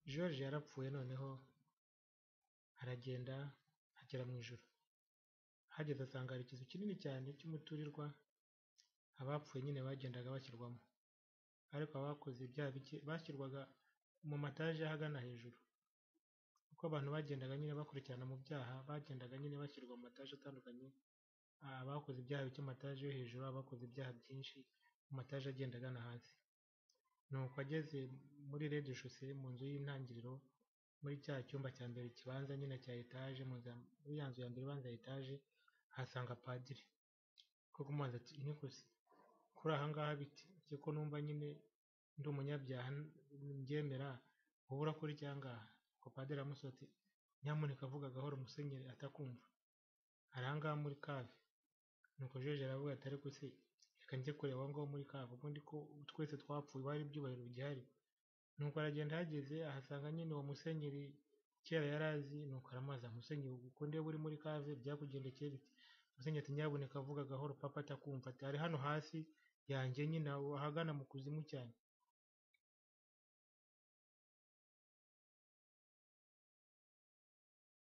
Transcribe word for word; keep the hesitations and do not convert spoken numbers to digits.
George yarapfuye noneho aragenda agera mu ijuru. Ahageze asanga hari ikizu kinini cyane cy'umuturirwa, abapfuye nyine bagendaga bashyirwamo. Ariko abakoze ibyaha bike bashyirwaga mu mataje ahagana hejuru. Uko abantu bagendaga nyine bakurikirana mu byaha, bagendaga nyine bashyirwa mu mataje atandukanye, abakoze ibyaha bike mu mataje yo hejuru, abakoze ibyaha byinshi mu mataje agenda agana hasi. Nuko ageze muri rez de chaussée mu nzu y'intangiriro, muri cya cyumba cya mbere kibanza nyine cya etaje, muri ya nzu ya mbere ibanza ya etaje, ahasanga padiri. Ko kumubaza ati niko se kuri aha ngaha bite? Njye ko numva nyine ndi umunyabyaha mbyemera, wowe urakora iki aha ngaha? Ubwo padiri aramusubiza ati nyamuneka vuga gahoro musenyeri atakumva. Ari aha ngaha muri cave. Nuko George aravuga ati ariko se reka njye kureba aho ngaho muri cave, ubundi ko twese twapfuye hari ibyubahiro bigihari. Nuko aragenda ahageze ahasanga nyine uwo musenyeri kera yari azi, nuko aramubaza musenyeri uko ndeba uri muri cave byakugendekeye bite? Musenyeri ati nyabuneka vuga gahoro papa atakumva. Ati ari hano hasi yanjye nyine ahagana mu kuzimu cyane.